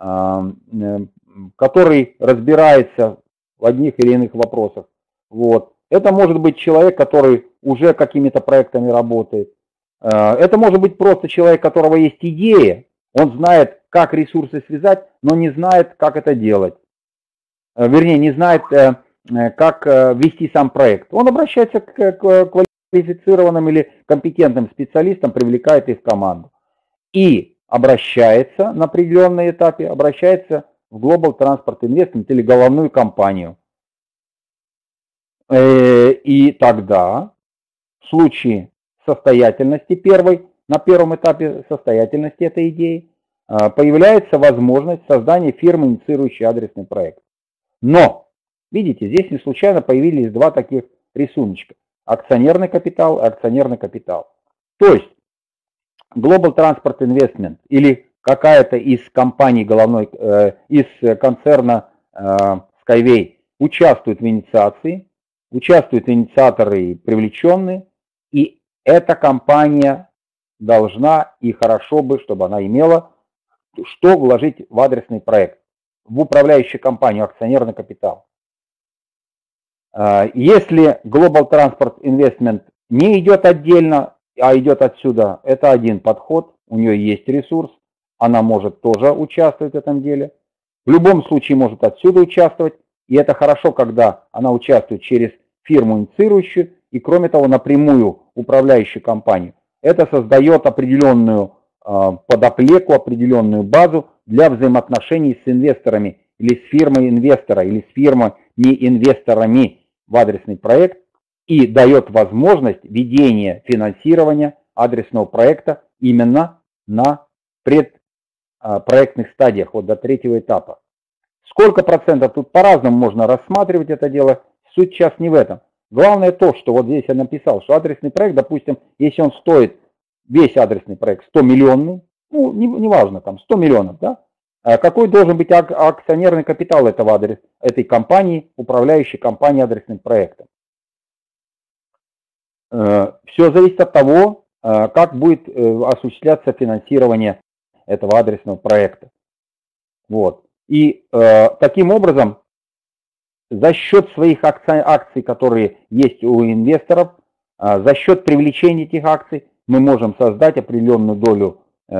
который разбирается в одних или иных вопросах. Вот. Это может быть человек, который уже какими-то проектами работает. Это может быть просто человек, у которого есть идея, он знает, как ресурсы связать, но не знает, как это делать. Вернее, не знает, как вести сам проект. Он обращается к квалифицированным или компетентным специалистом привлекает их в команду. И обращается на определенном этапе, обращается в Global Transport Investment или головную компанию. И тогда в случае состоятельности на первом этапе состоятельности этой идеи появляется возможность создания фирмы, инициирующей адресный проект. Но, видите, здесь не случайно появились два таких рисуночка. Акционерный капитал и акционерный капитал. То есть Global Transport Investment или какая-то из компаний из концерна Skyway участвует в инициации, участвуют инициаторы привлеченные, и эта компания должна, и хорошо бы, чтобы она имела, что вложить в адресный проект, в управляющую компанию, акционерный капитал. Если Global Transport Investment не идет отдельно, а идет отсюда, это один подход, у нее есть ресурс, она может тоже участвовать в этом деле. В любом случае может отсюда участвовать, и это хорошо, когда она участвует через фирму инициирующую, и кроме того напрямую управляющую компанию. Это создает определенную подоплеку, определенную базу для взаимоотношений с инвесторами или с фирмой инвестора, или с фирмой не инвесторами в адресный проект и дает возможность ведения финансирования адресного проекта именно на предпроектных стадиях, вот до третьего этапа. Сколько процентов, тут по-разному можно рассматривать это дело, суть сейчас не в этом. Главное то, что вот здесь я написал, что адресный проект, допустим, если он стоит, весь адресный проект 100 миллионный, ну, неважно, там 100 миллионов, да, какой должен быть акционерный капитал этой компании, управляющей компании адресным проектом. Все зависит от того, как будет осуществляться финансирование этого адресного проекта. Вот. И таким образом, за счет своих акций, которые есть у инвесторов, за счет привлечения этих акций, мы можем создать определенную долю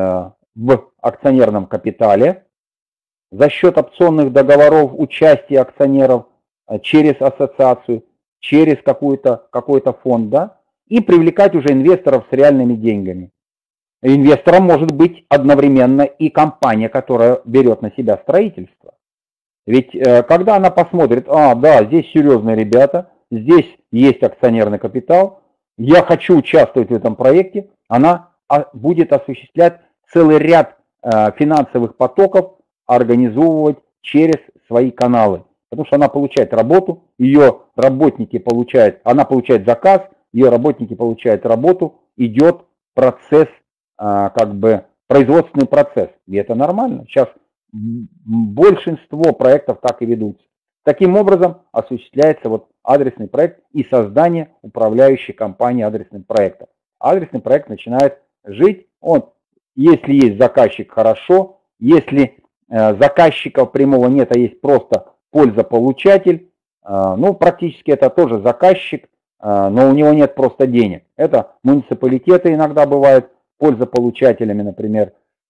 в акционерном капитале, за счет опционных договоров участия акционеров через ассоциацию, через какой-то фонд, да, и привлекать уже инвесторов с реальными деньгами. Инвестором может быть одновременно и компания, которая берет на себя строительство. Ведь когда она посмотрит, да, здесь серьезные ребята, здесь есть акционерный капитал, я хочу участвовать в этом проекте, она будет осуществлять целый ряд финансовых потоков, организовывать через свои каналы. Потому что она получает работу, ее работники получают, она получает заказ, ее работники получают работу, идет процесс, производственный процесс. И это нормально. Сейчас большинство проектов так и ведутся. Таким образом осуществляется вот адресный проект и создание управляющей компании адресным проектом. Адресный проект начинает жить, если есть заказчик, хорошо, если заказчиков прямого нет, а есть просто пользополучатель, практически это тоже заказчик, но у него нет просто денег. Это муниципалитеты иногда бывают пользополучателями, например,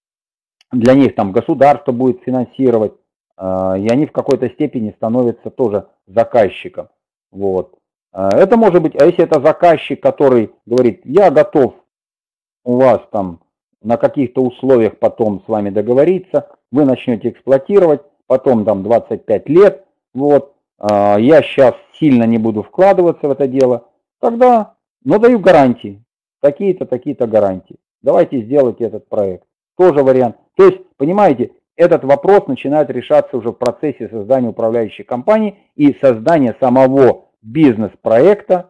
для них там государство будет финансировать, и они в какой-то степени становятся тоже заказчиком. Вот. Это может быть, а если это заказчик, который говорит, я готов у вас там на каких-то условиях потом с вами договориться, вы начнете эксплуатировать, потом там 25 лет, вот, я сейчас сильно не буду вкладываться в это дело, тогда, даю гарантии, такие-то, такие-то гарантии. Давайте сделайте этот проект. Тоже вариант. То есть, понимаете, этот вопрос начинает решаться уже в процессе создания управляющей компании и создания самого бизнес-проекта,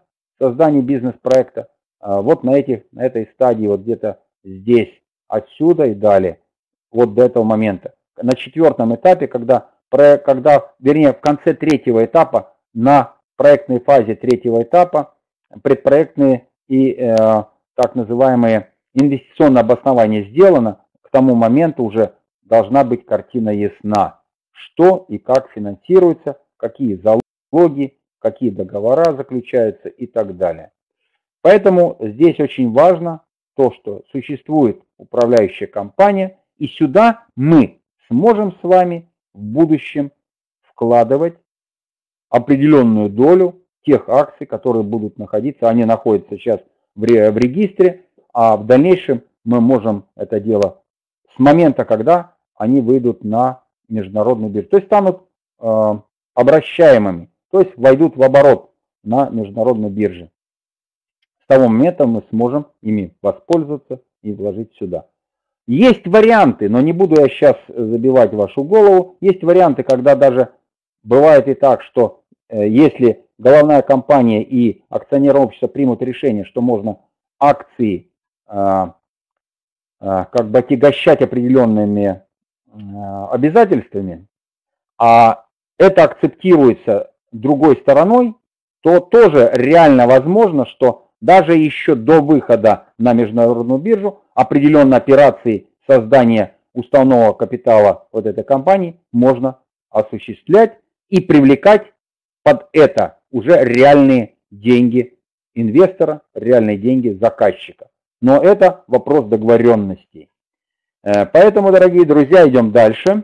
вот на этой стадии, вот где-то здесь, отсюда и далее, вот до этого момента. На четвертом этапе, вернее, в конце третьего этапа, на проектной фазе третьего этапа, предпроектные и так называемые инвестиционное обоснование сделано, к тому моменту уже должна быть картина ясна, что и как финансируется, какие залоги, какие договора заключаются и так далее. Поэтому здесь очень важно то, что существует управляющая компания, и сюда мы сможем с вами в будущем вкладывать определенную долю тех акций, которые будут находиться, они находятся сейчас в регистре, а в дальнейшем мы можем это дело с момента, когда они выйдут на международную биржу, то есть станут обращаемыми, то есть войдут в оборот на международной бирже. С того момента мы сможем ими воспользоваться и вложить сюда. Есть варианты, но не буду я сейчас забивать вашу голову, есть варианты, когда даже бывает и так, что если головная компания и акционерное общество примут решение, что можно акции как бы отягощать определенными обязательствами, а это акцептируется другой стороной, то тоже реально возможно, что даже еще до выхода на международную биржу определенные операции создания уставного капитала вот этой компании можно осуществлять и привлекать под это уже реальные деньги инвестора, реальные деньги заказчика. Но это вопрос договоренностей. Поэтому, дорогие друзья, идем дальше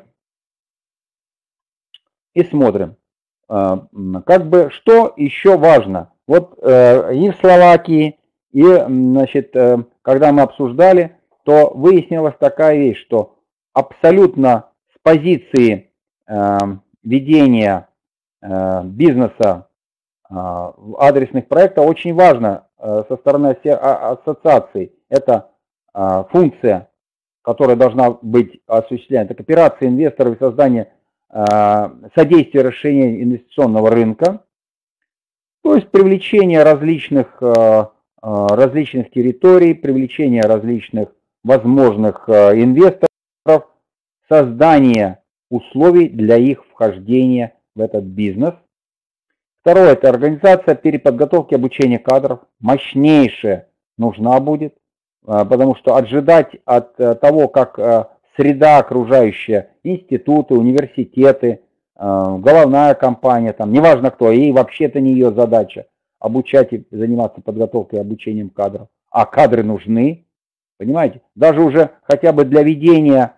и смотрим. Как бы что еще важно. Вот и в Словакии, и значит, когда мы обсуждали, то выяснилась такая вещь, что абсолютно с позиции ведения бизнеса адресных проектов очень важно со стороны ассоциаций. Это функция, которая должна быть осуществлена. Это кооперация инвесторов и создание содействия расширению инвестиционного рынка, то есть привлечение различных территорий, привлечение различных возможных инвесторов, создание условий для их вхождения в этот бизнес. Второе – это организация переподготовки обучения кадров. Мощнейшая нужна будет, потому что ожидать от того, как среда окружающая, институты, университеты, головная компания, там, неважно кто, и вообще это не ее задача обучать и заниматься подготовкой и обучением кадров. А кадры нужны, понимаете? Даже уже хотя бы для ведения,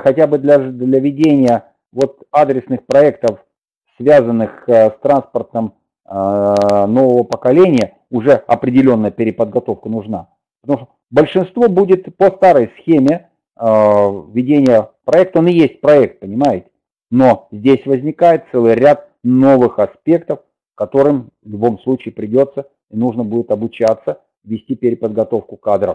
вот адресных проектов, связанных с транспортом нового поколения, уже определенная переподготовка нужна. Потому что большинство будет по старой схеме ведения проекта, он и есть проект, понимаете? Но здесь возникает целый ряд новых аспектов, которым в любом случае придется и нужно будет обучаться, вести переподготовку кадров.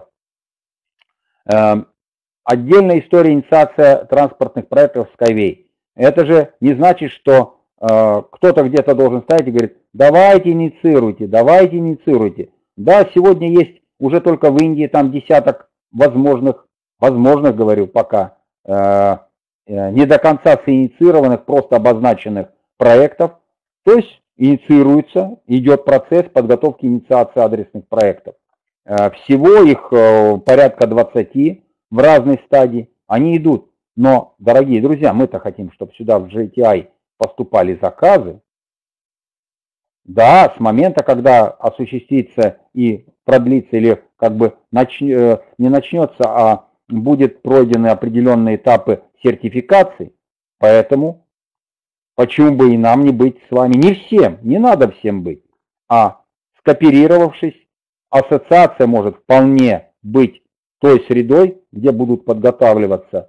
Отдельная история инициация транспортных проектов Skyway. Это же не значит, что кто-то где-то должен стоять и говорит, давайте инициируйте. Да, сегодня есть уже только в Индии там десяток возможных, говорю, пока не до конца синициированных, просто обозначенных проектов. То есть инициируется, идет процесс подготовки инициации адресных проектов. Всего их порядка 20 в разной стадии, они идут. Но, дорогие друзья, мы-то хотим, чтобы сюда в GTI поступали заказы. Да, с момента, когда осуществится и продлится, или как бы не начнется, а будет пройдены определенные этапы сертификации. Поэтому почему бы и нам не быть с вами? Не всем, не надо всем быть. А скооперировавшись, ассоциация может вполне быть той средой, где будут подготавливаться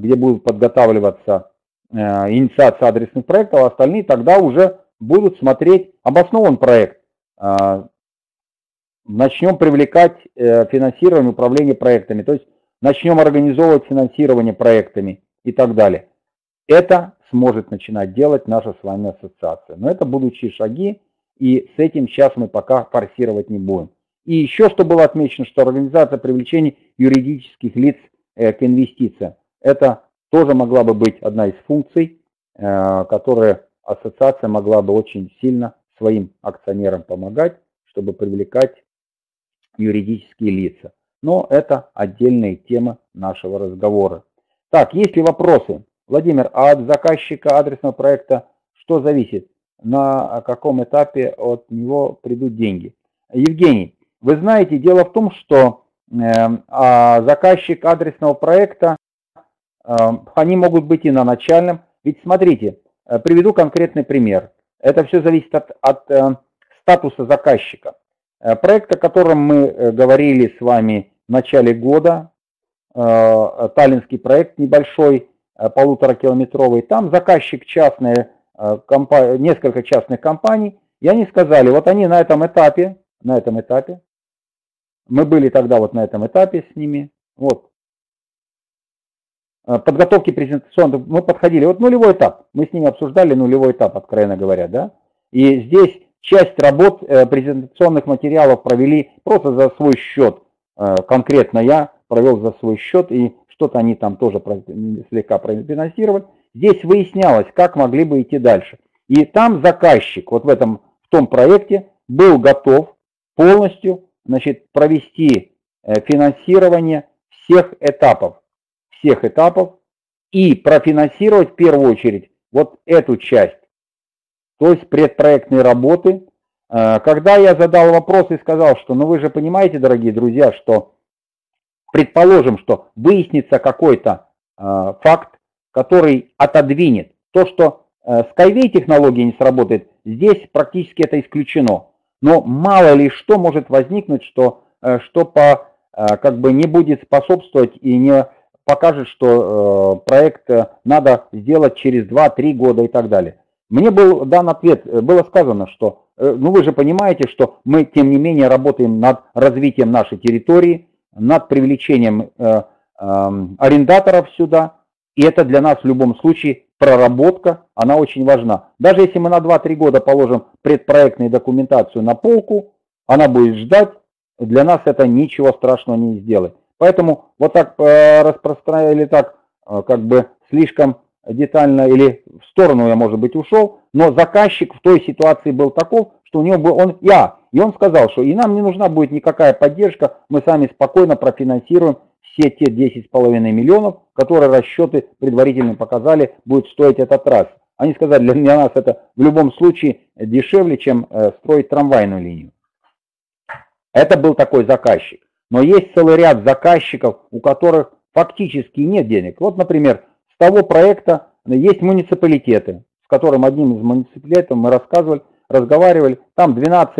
инициация адресных проектов, а остальные тогда уже будут смотреть, обоснован проект. Начнем привлекать финансирование, управление проектами, то есть начнем организовывать финансирование проектами и так далее. Это сможет начинать делать наша с вами ассоциация. Но это будущие шаги, и с этим сейчас мы пока форсировать не будем. И еще что было отмечено, что организация привлечения юридических лиц к инвестициям. Это тоже могла бы быть одна из функций, которые ассоциация могла бы очень сильно своим акционерам помогать, чтобы привлекать юридические лица. Но это отдельная тема нашего разговора. Так, есть ли вопросы? Владимир, а от заказчика адресного проекта что зависит? На каком этапе от него придут деньги? Евгений, вы знаете, дело в том, что заказчик адресного проекта, они могут быть и на начальном. Ведь смотрите, приведу конкретный пример. Это все зависит от статуса заказчика. Проект, о котором мы говорили с вами в начале года, таллинский проект небольшой, 1,5-километровый, там заказчик частные, несколько частных компаний, и они сказали, вот они на этом этапе, мы были тогда вот на этом этапе с ними, вот, подготовки презентационных, мы подходили, вот нулевой этап, мы с ними обсуждали нулевой этап, откровенно говоря, да, и здесь часть работ презентационных материалов провели просто за свой счет, конкретно я провел за свой счет, и что-то они там тоже слегка профинансировали. Здесь выяснялось, как могли бы идти дальше. И там заказчик, вот в том проекте, был готов полностью, значит, провести финансирование всех этапов и профинансировать в первую очередь вот эту часть, то есть предпроектные работы. Когда я задал вопрос и сказал, что, ну вы же понимаете, дорогие друзья, что предположим, что выяснится какой-то факт, который отодвинет то, что Skyway технология не сработает, здесь практически это исключено. Но мало ли что может возникнуть, что как бы не будет способствовать и не покажет, что проект надо сделать через 2-3 года и так далее. Мне был дан ответ, было сказано, что, ну вы же понимаете, что мы тем не менее работаем над развитием нашей территории, над привлечением арендаторов сюда, и это для нас в любом случае проработка, она очень важна. Даже если мы на 2-3 года положим предпроектную документацию на полку, она будет ждать, для нас это ничего страшного не сделает. Поэтому вот так распространяли, так как бы слишком детально или в сторону я, может быть, ушел, но заказчик в той ситуации был таков, что у него был и он сказал, что и нам не нужна будет никакая поддержка, мы сами спокойно профинансируем все те 10,5 миллионов, которые расчеты предварительно показали, будет стоить этот раз. Они сказали, для нас это в любом случае дешевле, чем строить трамвайную линию. Это был такой заказчик. Но есть целый ряд заказчиков, у которых фактически нет денег. Вот, например, с того проекта есть муниципалитеты, с которым одним из муниципалитетов мы разговаривали. Там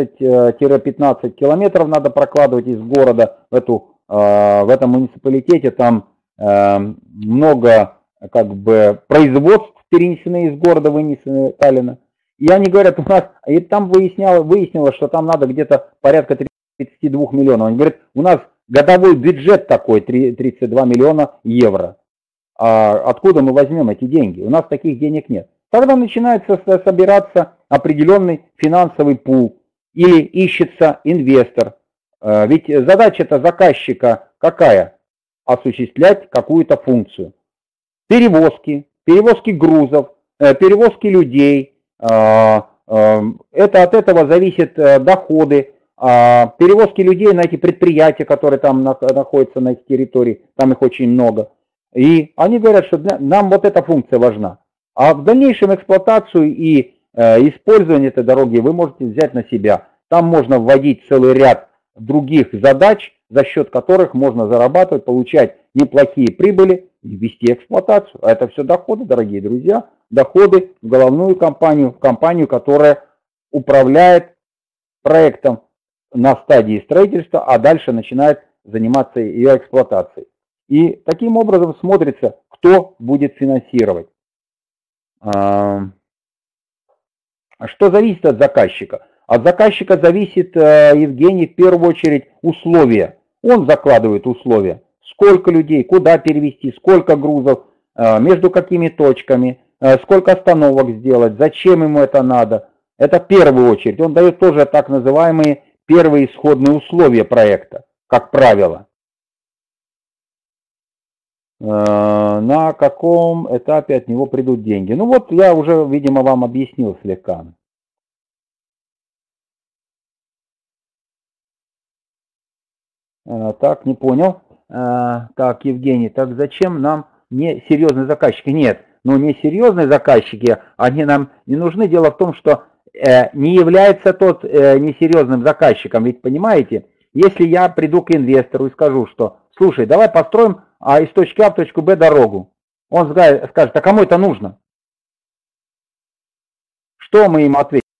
12-15 километров надо прокладывать из города в этом муниципалитете. Там много как бы производств перенесены из города, вынесены Таллина. И они говорят, у нас, и там выяснилось, что там надо где-то порядка 32 миллионов. Они говорят, у нас годовой бюджет такой, 32 миллиона евро. А откуда мы возьмем эти деньги? У нас таких денег нет. Тогда начинается собираться определенный финансовый пул или ищется инвестор. Ведь задача-то заказчика какая? Осуществлять какую-то функцию. Перевозки грузов, перевозки людей. Это от этого зависят доходы. Перевозки людей на эти предприятия, которые там находятся на их территории, там их очень много. И они говорят, что нам вот эта функция важна. А в дальнейшем эксплуатацию и использование этой дороги вы можете взять на себя. Там можно вводить целый ряд других задач, за счет которых можно зарабатывать, получать неплохие прибыли и вести эксплуатацию. А это все доходы, дорогие друзья, доходы в головную компанию, которая управляет проектом на стадии строительства, а дальше начинает заниматься ее эксплуатацией. И таким образом смотрится, кто будет финансировать. Что зависит от заказчика? От заказчика зависит, Евгений, в первую очередь условия. Он закладывает условия. Сколько людей, куда перевести, сколько грузов, между какими точками, сколько остановок сделать, зачем ему это надо. Это в первую очередь. Он дает тоже так называемые первые исходные условия проекта, как правило. На каком этапе от него придут деньги? Ну вот я уже, видимо, вам объяснил слегка. Так, не понял. Так, Евгений, так зачем нам несерьезные заказчики? Нет, ну несерьезные заказчики, они нам не нужны. Дело в том, что не является тот несерьезным заказчиком. Ведь понимаете, если я приду к инвестору и скажу, что слушай, давай построим из точки А в точку Б дорогу. Он скажет, а кому это нужно? Что мы им ответим?